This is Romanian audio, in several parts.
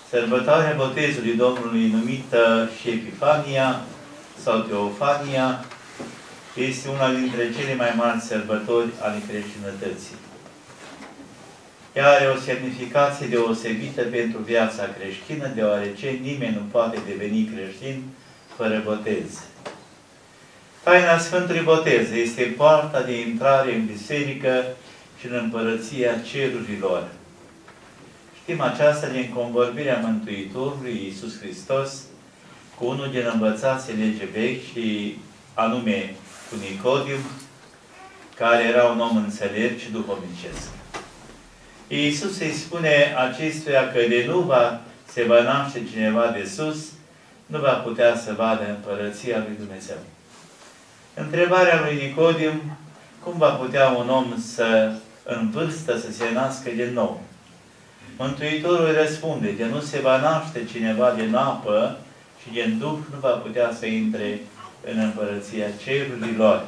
Sărbătoarea botezului Domnului, numită și Epifania sau Teofania, este una dintre cele mai mari sărbători ale creștinătății. Ea are o semnificație deosebită pentru viața creștină, deoarece nimeni nu poate deveni creștin fără botez. Taina Sfântului Botez este poarta de intrare în biserică și în împărăția cerurilor. Știm aceasta din convorbirea Mântuitorului Iisus Hristos cu unul din învățații legii vechi, și anume cu Nicodim, care era un om înțelept și duhovnicesc. Iisus îi spune acestuia că de nu se va naște cineva de sus, nu va putea să vadă împărăția lui Dumnezeu. Întrebarea lui Nicodim: cum va putea un om în vârstă să se nască din nou? Mântuitorul răspunde: de nu se va naște cineva din apă și din Duh, nu va putea să intre în împărăția cerurilor.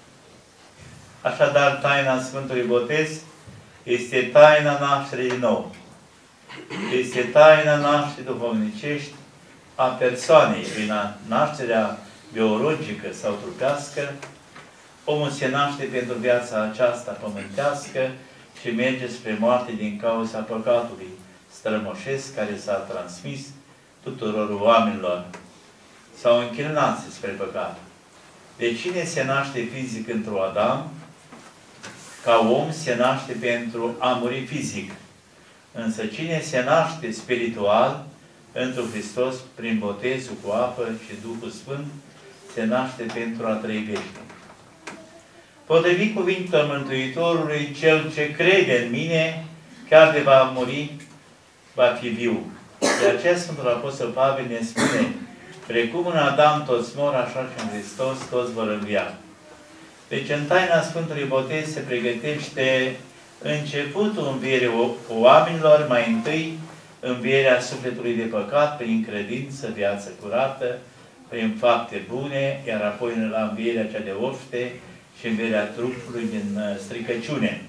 Așadar, taina Sfântului Botez este taina nașterii din nou. Este taina nașterii duhovnicești a persoanei. Prin nașterea biologică sau trupească, omul se naște pentru viața aceasta pământească și merge spre moarte din cauza păcatului strămoșesc care s-a transmis tuturor oamenilor. S-au închinat spre păcat. Deci cine se naște fizic într-un Adam, ca om se naște pentru a muri fizic. Însă cine se naște spiritual pentru Hristos, prin botezul cu apă și Duhul Sfânt, se naște pentru a trăi veșnic. Potrivit cuvintelor Mântuitorului, cel ce crede în mine, chiar de va muri, va fi viu. De aceea Sfântul Apostol Pavel ne spune: precum în Adam toți mor, așa și în Hristos toți vor învia. Deci în taina Sfântului Botez se pregătește începutul învierii oamenilor, mai întâi învierea sufletului de păcat, prin credință, viață curată, prin fapte bune, iar apoi la învierea cea de oște și învierea trupului din stricăciune.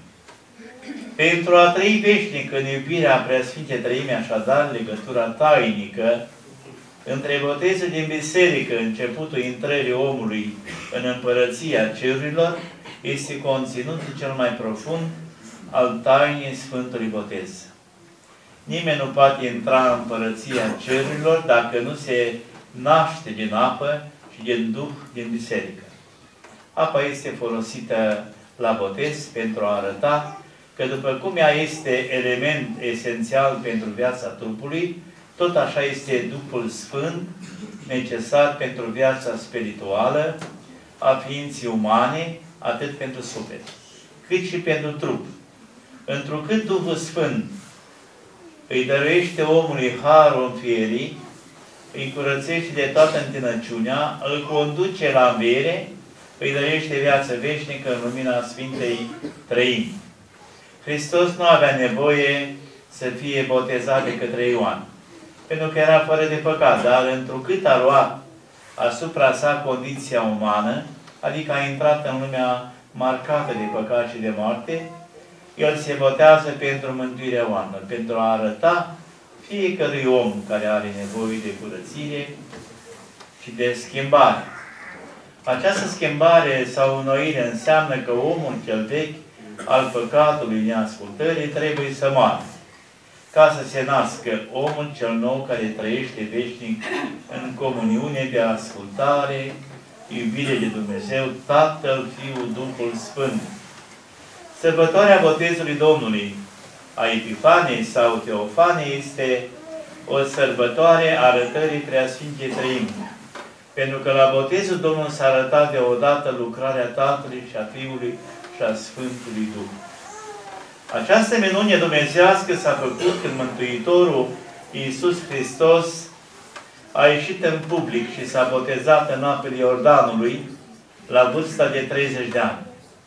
Pentru a trăi veșnic în iubirea Preasfinte Treime, așadar, legătura tainică între botezul din biserică, începutul intrării omului în împărăția cerurilor, este conținutul cel mai profund al tainei Sfântului Botez. Nimeni nu poate intra în împărăția cerurilor dacă nu se naște din apă și din Duh din biserică. Apa este folosită la botez pentru a arăta că după cum ea este element esențial pentru viața trupului, tot așa este Duhul Sfânt necesar pentru viața spirituală a ființei umane, atât pentru suflet, cât și pentru trup. Întrucât Duhul Sfânt îi dăruiește omului harul înfierii, îi curățește de toată întinăciunea, îl conduce la înviere, îi dăruiește viață veșnică în lumina Sfintei Trăimi. Hristos nu avea nevoie să fie botezat de către Ioan, pentru că era fără de păcat, dar întrucât a luat asupra sa condiția umană, adică a intrat în lumea marcată de păcat și de moarte, el se botează pentru mântuirea oamenilor, pentru a arăta fiecărui om care are nevoie de curățire și de schimbare. Această schimbare sau înnoire înseamnă că omul cel vechi al păcatului neascultării trebuie să moară, ca să se nască omul cel nou care trăiește veșnic în comuniune de ascultare, iubire de Dumnezeu, Tatăl, Fiul, Duhul Sfânt. Sărbătoarea Botezului Domnului, a Epifaniei sau Teofaniei, este o sărbătoare a arătării Preasfintei Treimi. Pentru că la botezul Domnului s-a arătat deodată lucrarea Tatălui și a Fiului și a Sfântului Duh. Această minune dumnezească s-a făcut când Mântuitorul Iisus Hristos a ieșit în public și s-a botezat în apele Iordanului la vârsta de 30 de ani.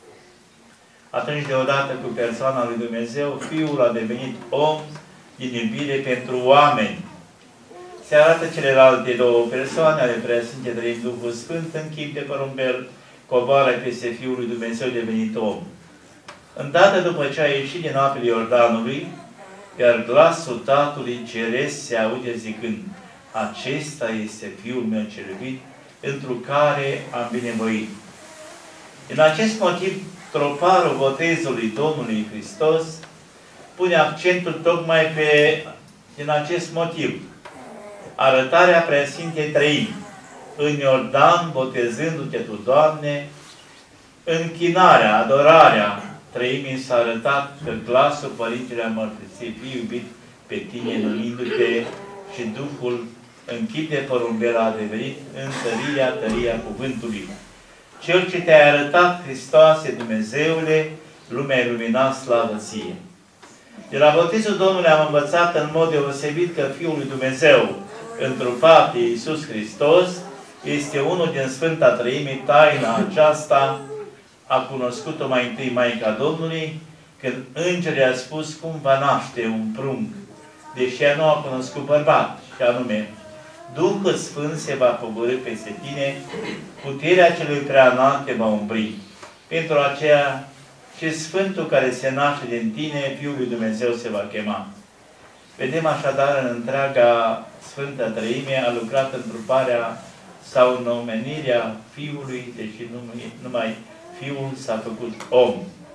Atunci, deodată cu persoana lui Dumnezeu, Fiul a devenit om din iubire pentru oameni. Se arată celelalte două persoane ale Preasfinte Treimi, Duhul Sfânt, în chip de porumbel, coboară peste Fiul lui Dumnezeu devenit om. Îndată după ce a ieșit din apele Iordanului, iar glasul Tatălui Ceresc se aude zicând: acesta este Fiul meu cel iubit, întru care am binevoit. Din acest motiv, troparul botezului Domnului Hristos pune accentul tocmai din acest motiv. Arătarea Preasfintei Treimi în Iordan, botezându-te tu, Doamne, închinarea, adorarea Treimii s-a arătat că glasul Părintele a mărturisit: fii iubit pe tine, numindu-te, și Duhul închide porumbela, a devenit tăria cuvântului. Cel ce te-a arătat, Hristoase, Dumnezeule, lumea e luminat, slavă ție. De la botezul Domnului am învățat în mod deosebit că Fiul lui Dumnezeu, întrupat de Iisus Hristos, este unul din Sfânta Treime. Taina aceasta a cunoscut-o mai întâi Maica Domnului, când îngerii a spus cum va naște un prunc, deși ea nu a cunoscut bărbat, și anume: Duhul Sfânt se va pogorî peste tine, puterea celui preanalt te va umbri. Pentru aceea și Sfântul care se naște din tine, Fiul lui Dumnezeu se va chema. Vedem așadar în întreaga Sfânta Treime a lucrat întruparea sau în omenirea Fiului, deși numai Fiul s-a făcut om.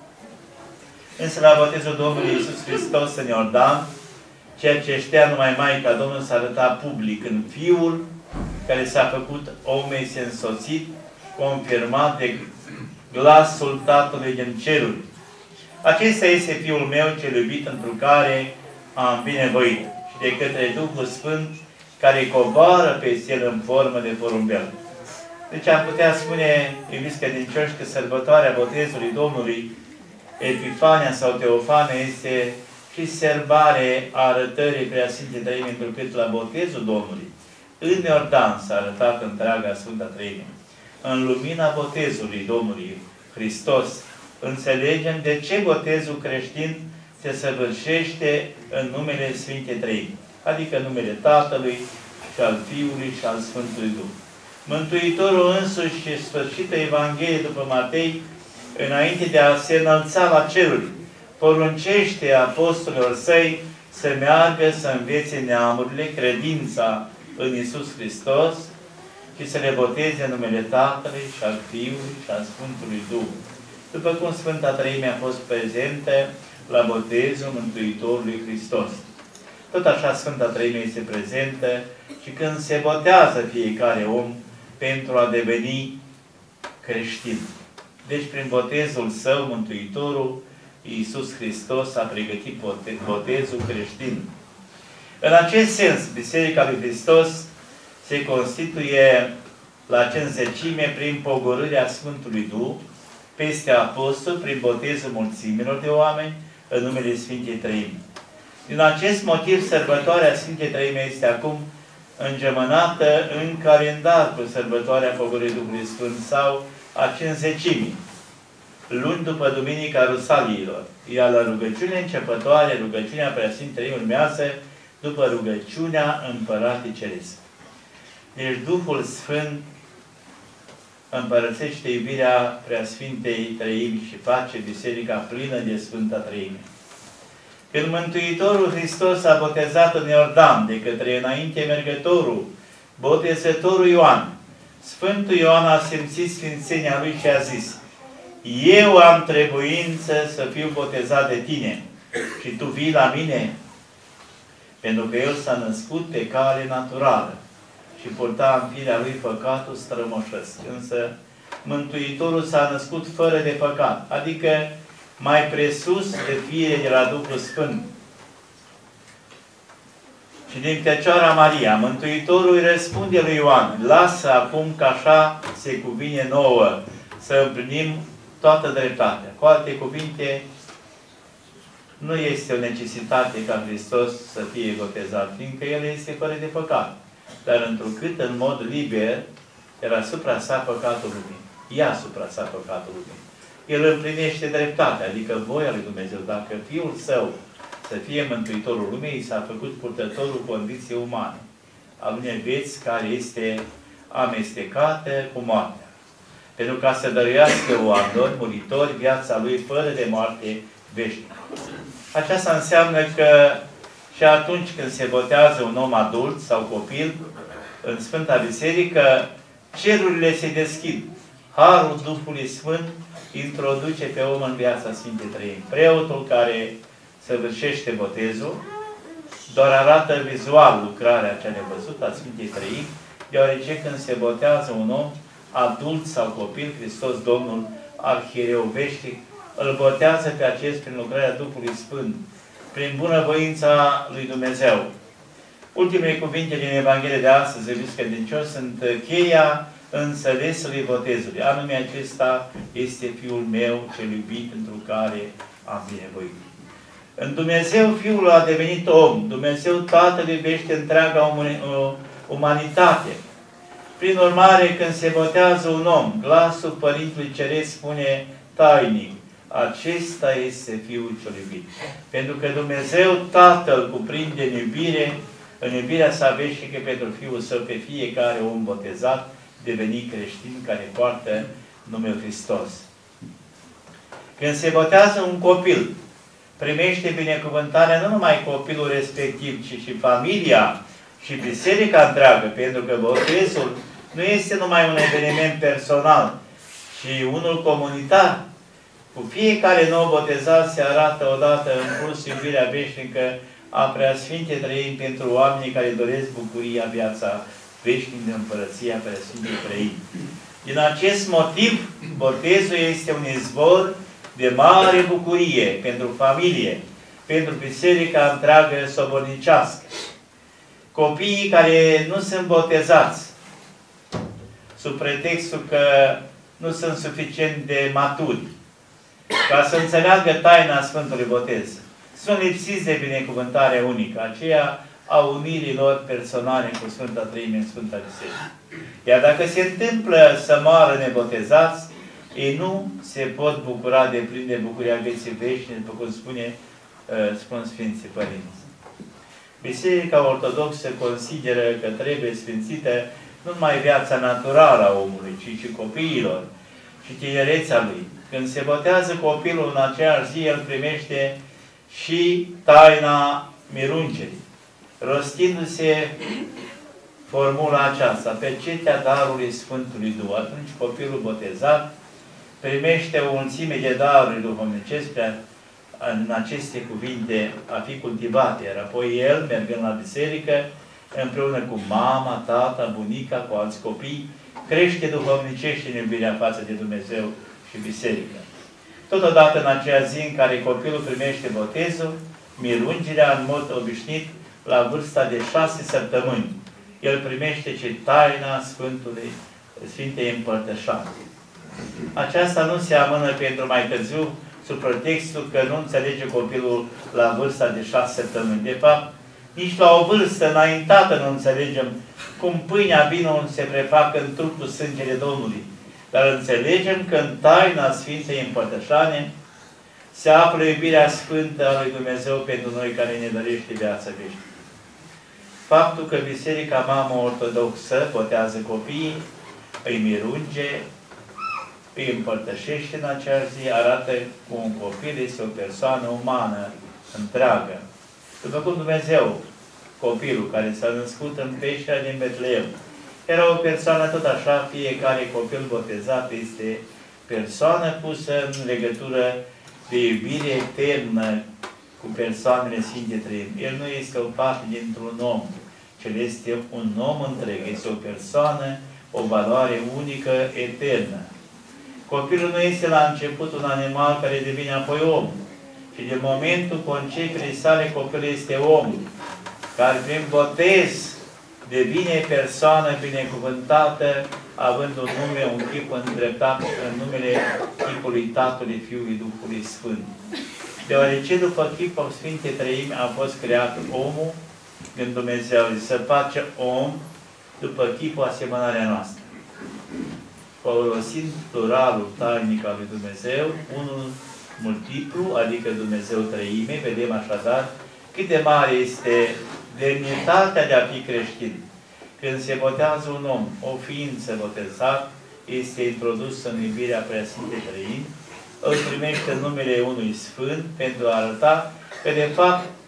Însă la botezul Domnului Iisus Hristos în Iordan, ceea ce știa numai Maica Domnului s-a arătat public în Fiul, care s-a făcut om, este însoțit, confirmat de glasul Tatălui din ceruri. Acesta este Fiul meu cel iubit, întru care am binevoit, și de către Duhul Sfânt, care coboară peste el în formă de porumbel. Deci am putea spune, iubiți credincioși, că sărbătoarea botezului Domnului, Epifania sau Teofania, este și serbare a arătării Preasfintei Treimi, întrucât la botezul Domnului în Iordan s-a arătat întreaga Sfânta Treime. În lumina botezului Domnului Hristos înțelegem de ce botezul creștin se săvârșește în numele Sfintei Treimi, adică în numele Tatălui și al Fiului și al Sfântului Duh. Mântuitorul însuși și sfârșită Evanghelie după Matei, înainte de a se înălța la ceruri, poruncește apostolilor săi să meargă să învețe neamurile credința în Iisus Hristos și să le boteze în numele Tatălui și al Fiului și al Sfântului Duh. După cum Sfânta Treime a fost prezentă la botezul Mântuitorului Hristos. Tot așa Sfânta Treime este prezentă și când se botează fiecare om pentru a deveni creștin. Deci prin botezul său, Mântuitorul Iisus Hristos a pregătit botezul creștin. În acest sens, Biserica lui Hristos se constituie la cincizecime prin pogorârea Sfântului Duh peste apostol, prin botezul mulțimilor de oameni în numele Sfintei Treimi. Din acest motiv, sărbătoarea Sfintei Treime este acum îngemănată în calendar cu sărbătoarea pogorârii Duhului Sfânt sau a cincizecimii, luni după Duminica Rusaliilor, iar la rugăciune începătoare, rugăciunea Preasfintei Treimi urmează după rugăciunea Împăratului Ceresc. Deci Duhul Sfânt împărățește iubirea Preasfintei Treimi și face Biserica plină de Sfânta Treime. Când Mântuitorul Hristos a botezat în Iordan de către înainte mergătorul, botezătorul Ioan, Sfântul Ioan a simțit sfințenia lui și a zis: eu am trebuință să fiu botezat de tine și tu vii la mine? Pentru că el s-a născut pe cale naturală și purta în firea lui păcatul strămoșesc. Însă Mântuitorul s-a născut fără de păcat, adică mai presus de fire de la Duhul Sfânt. Și din Fecioara Maria, Mântuitorul îi răspunde lui Ioan: lasă acum că așa se cuvine nouă să împlinim toată dreptatea. Cu alte cuvinte, nu este o necesitate ca Hristos să fie botezat, fiindcă El este fără de păcat. Dar întrucât în mod liber era asupra sa păcatul lumii. Ia asupra sa păcatul lumii. El împlinește dreptatea, adică voia lui Dumnezeu. Dacă Fiul Său să fie Mântuitorul lumii, i s-a făcut purtătorul condiției umane, al unei vieți care este amestecată cu moartea. Pentru ca să dăruiască oamenilor muritori viața lui fără de moarte veșnică. Aceasta înseamnă că Și atunci când se botează un om adult sau copil în Sfânta Biserică, cerurile se deschid. Harul Duhului Sfânt introduce pe om în viața Sfintei Trăimi. Preotul care săvârșește botezul doar arată vizual lucrarea cea nevăzută a Sfintei Trăimi, deoarece când se botează un om adult sau copil, Hristos Domnul Arhiereu Veșnic îl botează pe acest prin lucrarea Duhului Sfânt, prin bunăvoința lui Dumnezeu. Ultimele cuvinte din Evanghelie de astăzi, iubiți credincioși, sunt cheia înțelesului botezului. Anume acesta este Fiul meu cel iubit, pentru care am binevoit. În Dumnezeu Fiul a devenit om. Dumnezeu Tatăl iubește întreaga umanitate. Prin urmare, când se botează un om, glasul Părintelui Ceresc spune tainic: acesta este Fiul cel iubit. Pentru că Dumnezeu Tatăl cuprinde în iubirea sa veșnică pentru Fiul Său, pe fiecare om botezat, devenit creștin, care poartă numele Hristos. Când se botează un copil, primește binecuvântarea nu numai copilul respectiv, ci și familia și biserica întreagă, pentru că botezul nu este numai un eveniment personal, ci unul comunitar. Cu fiecare nou botezat se arată odată în plus iubirea veșnică a Preasfintei Trăimi pentru oamenii care doresc bucuria, viața veșnică din Împărăția Preasfintei Trăimi. Din acest motiv, botezul este un izvor de mare bucurie pentru familie, pentru biserica întreagă sobornicească. Copiii care nu sunt botezați, sub pretextul că nu sunt suficient de maturi, ca să înțeleagă taina Sfântului Botez, sunt lipsiți de binecuvântare unică, aceea a unirii lor personale cu Sfânta Trăime în Sfânta Biserică. Iar dacă se întâmplă să moară nebotezați, ei nu se pot bucura de plin de bucuria vieții veșnice, după cum spun Sfinții Părinți. Biserica Ortodoxă consideră că trebuie sfințită nu numai viața naturală a omului, ci și copiilor și tinerețea lui. Când se botează copilul în aceeași zi, el primește și taina mirungerii, rostindu-se formula aceasta: pecetea darului Sfântului Duh. Atunci copilul botezat primește o mulțime de daruri duhovnicești în aceste cuvinte a fi cultivate. Iar apoi el, mergând la biserică, împreună cu mama, tata, bunica, cu alți copii, crește duhovnicește în iubirea față de Dumnezeu și biserică. Totodată, în aceea zi în care copilul primește botezul, mirungirea, în mod obișnuit, la vârsta de 6 săptămâni, el primește ce taina Sfintei Împărtășani. Aceasta nu se amână pentru mai târziu, sub pretextul că nu înțelege copilul la vârsta de 6 săptămâni. De fapt, nici la o vârstă înaintată nu înțelegem cum pâinea, vinul se prefac în trupul sângele Domnului. Dar înțelegem că în taina Sfintei Împărtășane se află iubirea sfântă a lui Dumnezeu pentru noi, care ne dorește viața veșnică. Faptul că Biserica Mamă Ortodoxă botează copiii, îi mirunge, îi împărtășește în aceeași zi, arată că un copil este o persoană umană, întreagă. După cum Dumnezeu, copilul care s-a născut în peștera din Betleem, era o persoană tot așa, fiecare copil botezat este persoană pusă în legătură de iubire eternă cu persoanele Sfinte Trăimi. El nu este o parte dintr-un om, ci este un om întreg, este o persoană, o valoare unică, eternă. Copilul nu este la început un animal care devine apoi om, ci din momentul conceperii sale, copilul este om, care prin botez devine persoană binecuvântată, având un nume, un chip îndreptat în numele chipului Tatălui, Fiului, Duhului Sfânt. Deoarece după chipul Sfintei Trăimi a fost creat omul, când Dumnezeu se face om după chipul asemănarea noastră. Folosind pluralul tainic al lui Dumnezeu, unul multiplu, adică Dumnezeu Trăime, vedem așadar cât de mare este demnitatea de a fi creștin. Când se botează un om, o ființă botezat, este introdus în iubirea Preasfintei Trăimi, îl primește în numele unui Sfânt pentru a arăta că, de fapt,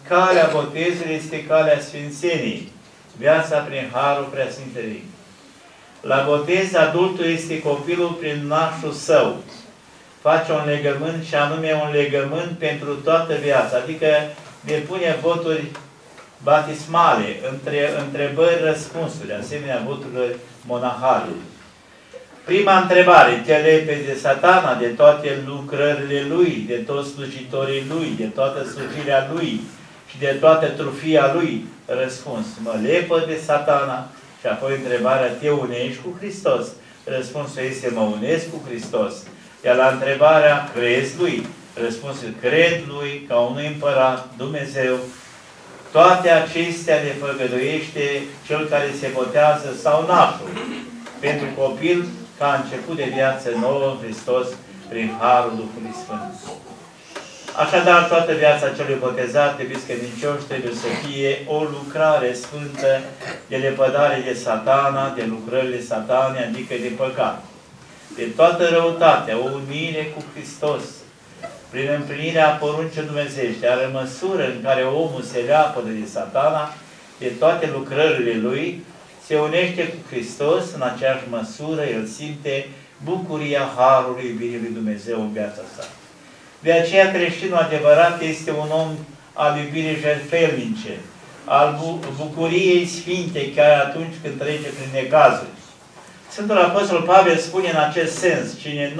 calea botezului este calea sfințeniei, viața prin harul preasfințeniei. La botez, adultul este copilul prin nașul său. Face un legământ și anume un legământ pentru toată viața, adică depune voturi batismale, întrebări-răspunsuri, asemenea voturilor monahale. Prima întrebare: te lepezi de Satana, de toate lucrările lui, de toți slujitorii lui, de toată slujirea lui și de toată trufia lui? Răspuns: mă lepă de Satana. Și apoi întrebarea: te unești cu Hristos? Răspunsul este: mă unesc cu Hristos. Iar la întrebarea: crezi lui? Răspunsul: cred lui ca unui împărat, Dumnezeu. Toate acestea le făgăduiește cel care se botează sau nașul pentru copil ca început de viață nouă în Hristos prin harul Duhului Sfânt. Așadar, toată viața celui botezat, iubiți credincioși, trebuie să fie o lucrare sfântă de lepădare de Satana, de lucrările satane, adică de păcat. De toată răutatea, o unire cu Hristos, prin împlinirea poruncii dumnezeiești, dar în măsură în care omul se leapădă de Satana, de toate lucrările lui, se unește cu Hristos, în aceeași măsură el simte bucuria harului iubirii lui Dumnezeu în viața sa. De aceea creștinul adevărat este un om al iubirii jertfelnice, al bucuriei sfinte, chiar atunci când trece prin necazuri. Sfântul Apostol Pavel spune în acest sens: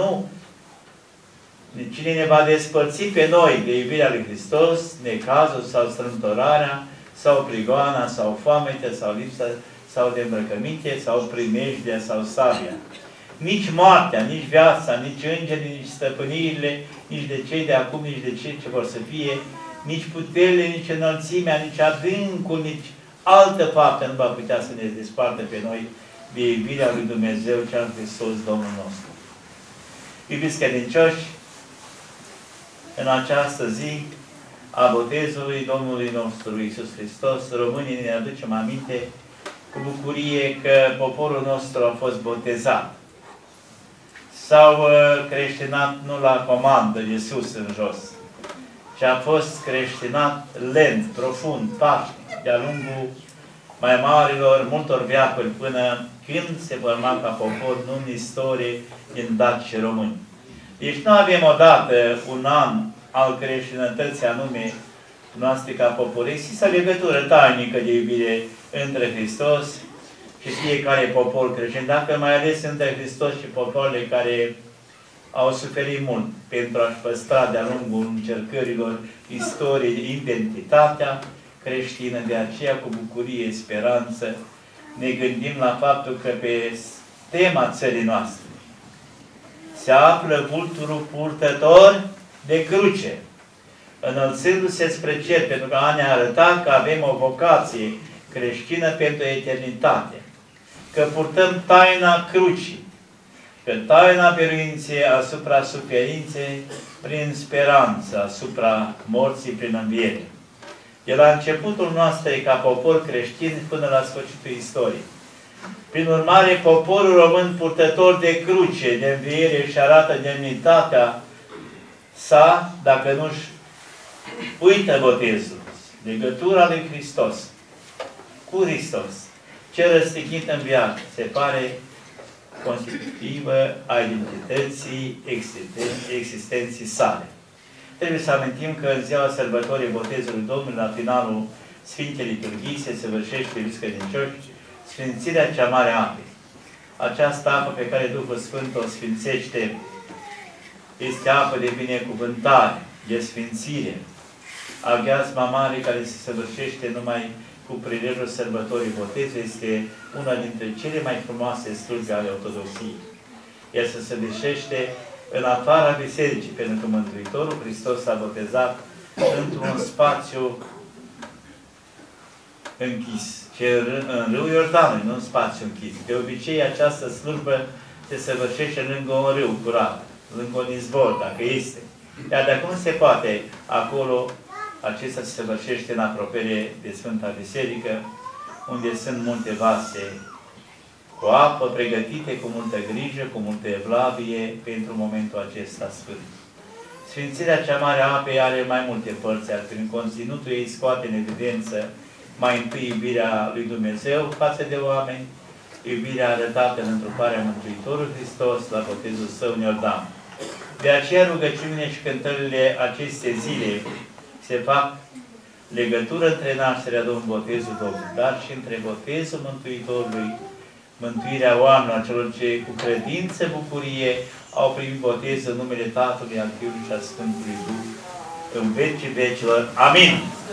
cine ne va despărți pe noi de iubirea lui Hristos, necazul sau strâmtorarea, sau prigoana, sau foamete, sau lipsa, sau de îmbrăcăminte, sau primejdea, sau sabia. Nici moartea, nici viața, nici îngerii, nici stăpânirile, nici de cei de acum, nici de cei ce vor să fie, nici puterile, nici înălțimea, nici adâncul, nici altă faptă nu va putea să ne despartă pe noi de iubirea lui Dumnezeu cea în Hristos Domnul nostru. Iubiți credincioși, în această zi a botezului Domnului nostru Iisus Hristos, românii ne aducem aminte cu bucurie că poporul nostru a fost botezat. S-au creștinat nu la comandă de sus în jos, ci a fost creștinat lent, profund, pașnic, de-a lungul mai marilor, multor veacuri, până când se forma ca popor, nu în istorie, din daci și români. Deci nu avem odată un an al creștinătății anume noastre ca popor. Există legătură tainică de iubire între Hristos și fiecare popor creștin, dacă mai ales între Hristos și popoarele care au suferit mult pentru a-și păstra de-a lungul încercărilor istoriei identitatea creștină. De aceea, cu bucurie, speranță, ne gândim la faptul că pe tema țării noastre se află vulturul purtător de cruce, înălțându-se spre cer, pentru că a ne arăta că avem o vocație creștină pentru eternitate, că purtăm taina crucii, că taina biruinței asupra suferinței prin speranță, asupra morții prin înviere. De la începutul nostru ca popor creștin până la sfârșitul istoriei. Prin urmare, poporul român purtător de cruce, de înviere, și arată demnitatea sa, dacă nu-și uită botezul, legătura lui Hristos, cu Hristos, ce răstignit în viață, se pare constitutivă a identității existenții sale. Trebuie să amintim că în ziua sărbătorii botezului Domnului, la finalul Sfintei Liturghii, se săvârșește, iubiți credincioși, sfințirea cea mare a apei. Această apă pe care Duhul Sfânt o sfințește este apă de binecuvântare, de sfințire, aghiazma mare care se săvârșește numai cu prilejul sărbătorii botezului, este una dintre cele mai frumoase slujbe ale Ortodoxiei. El se săvârșește în afara bisericii, pentru că Mântuitorul Hristos s-a botezat într-un spațiu închis, în râul Iordanului, nu în spațiu închis. De obicei, această slujbă se săvârșește lângă un râu curat, lângă un izvor, dacă este. Iar dacă nu se poate acolo, acesta se săvârșește în apropiere de Sfânta Biserică, unde sunt multe vase cu apă pregătite cu multă grijă, cu multă evlavie pentru momentul acesta sfânt. Sfințirea cea mare a apei are mai multe părți, iar prin conținutul ei scoate în evidență mai întâi iubirea lui Dumnezeu față de oameni, iubirea arătată în întruparea Mântuitorului Hristos la botezul Său în Iordan. De aceea rugăciunile și cântările aceste zile se fac legătură între nașterea Domnului, botezul Domnului, dar și între botezul Mântuitorului, mântuirea oamenilor, celor ce cu credință, bucurie, au primit botezul în numele Tatălui, al Fiului și al Sfântului Duh, în vecii vecilor. Amin!